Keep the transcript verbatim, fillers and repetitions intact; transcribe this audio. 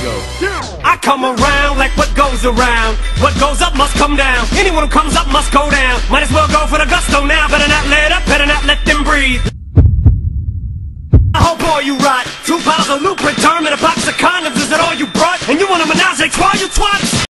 go. I come around like what goes around. What goes up must come down. Anyone who comes up must go down. Might as well go for the gusto now. Better not let up, better not let them breathe. Oh boy, you rot. Two bottles of lubricant and a box of condoms. Is that all you brought? And you want a menage a trois, you twat?